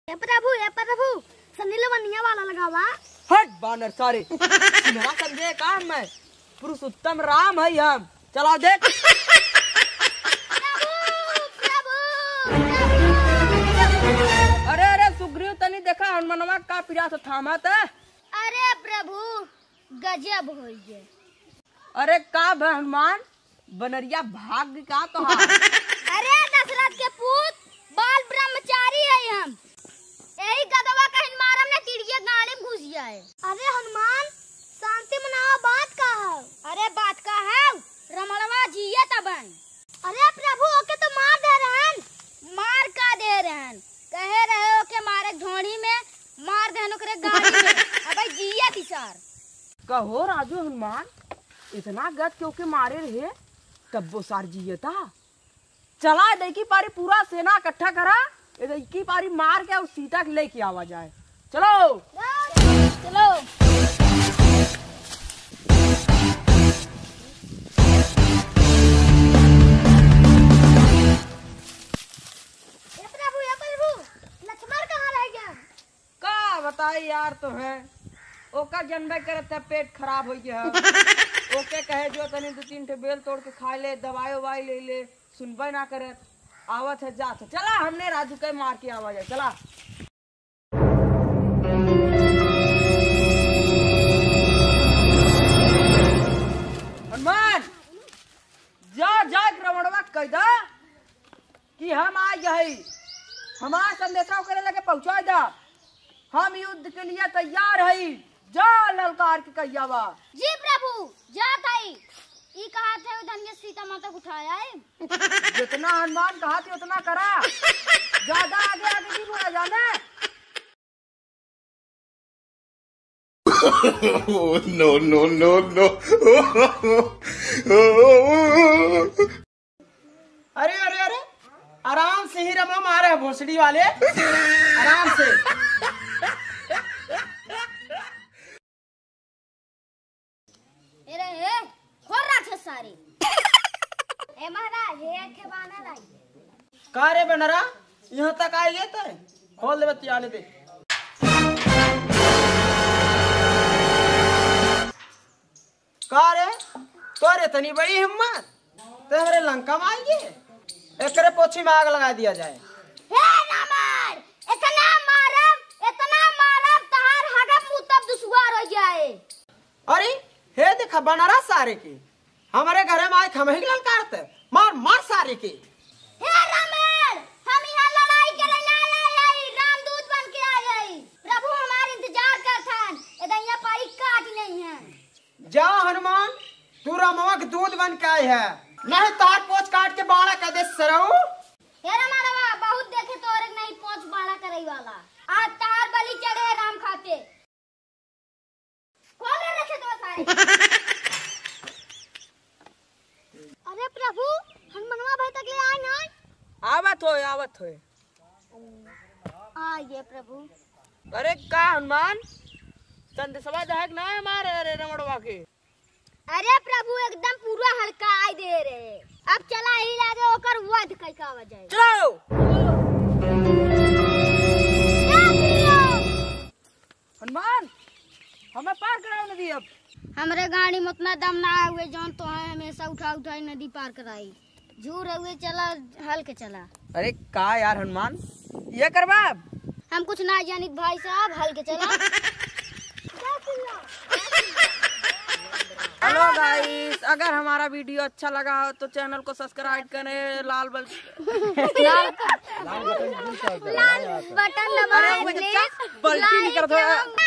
ए प्रभु सनील बनिया वाला लगावा। हट बानर सारे तुम्हारा समझे काम मैं पुरुषोत्तम राम है हम चला देख। अरे अरे सुग्रीव तनी देखा हनुमानवा का पिरास थामा था। अरे प्रभु गजब हो गए। अरे का हनुमान बनरिया भाग्य का कहा। अरे दशरथ के पुत्र बाल ब्रह्मचारी है हम यही गदवा कहीं मारम ने तिड़िए गाड़ी में घुस जाए। अरे हनुमान शांति मनाओ बात का है। अरे बात का है रमणवा जिये तबन। अरे प्रभु ओके तो मार दे रहन। मार का दे रहन कहे रहे हो के मारे ढोड़ी में मार देनो करे गाड़ी में अबे जिये तिसार। कहो राजू हनुमान इतना गद क्यों के मारे रहे तब वो सार जियता। चला देखी पारी पूरा सेना इकट्ठा करा की पारी मार के उस सीता के लेके आवा जाए। चलो चलो ये प्रभु लक्ष्मण कहाँ रह गया। का बताई यार तो है ओका जनबे करे पेट खराब हो गया ओके कहे जो तनी दो तीन बेल तोड़ के खा ले दवाई ववाई ले ले सुनबे ना करे आवत है जात है। चला हमने राजू के मार के आवा जाए। चला हनुमान जा जा रमणवा कह दा कि हम आ गए हमारा संदेशा करे लगे पहुंचा दा हम युद्ध के लिए तैयार है। जा ललकार के कहियावा। जी प्रभु जात आई ई कहा थे उधन के सीता माता उठाया है। जितना हनुमान कहा थे उतना करा ज्यादा आगे आगे नहीं बोला जाना। No no no no. अरे अरे अरे आराम से ही रमा मारे भोसड़ी वाले आराम से। सारी ए महाराज ये के बाना लाई का रे बनरा यहाँ तक आई गए थे खोल दे बत्ती आने दे। का रे तोरे तनी बड़ी हिम्मत तेरे लंका में आई गए एकरे पोछी में आग लगा दिया जाए। हे रामर इतना मारब तहार हडप मुंह तब दुश्वार हो जाए। अरे हे देखा बनरा सारे की हमारे घर में आए खमही ललकारते मार मार सारे की। हे रामर हम यहाँ लड़ाई करे ना आए रामदूत बन के आए प्रभु हमारे इंतजार करथन एदैया पाई काट नहीं है। जा हनुमान तू रमवा के दूध बन के आए है नहीं तार पोछ काट के बाड़ा कर दे सरऊ। हे रमणवा बहुत देखे तो और नहीं पोछ बाड़ा करई वाला आज तार बलि चढ़े राम खाते खोले रखे तो सारे। अरे प्रभु हनुमानवा भाई तक ले आए ना। आवत हो आइए प्रभु। अरे का हनुमान संदेशवा दहक ना है मारे अरे रमणवा के। अरे प्रभु एकदम पूरा हल्का आई दे रहे अब चला ही लागे ओकर वध कई का आवा जाए। चलो हनुमान हमें पार कराओ नदी। अब हमरे गाड़ी में उतना दम ना हुए जौन तो है हमेशा उठाई नदी पार कराई झूर हुए चला हल के चला। अरे का यार हनुमान ये करवा हम कुछ ना जानी भाई साहब हल के चला। हेलो गाइस अगर हमारा वीडियो अच्छा लगा हो तो चैनल को सब्सक्राइब करें लाल बटन दबाएं प्लीज। बल्टी निकल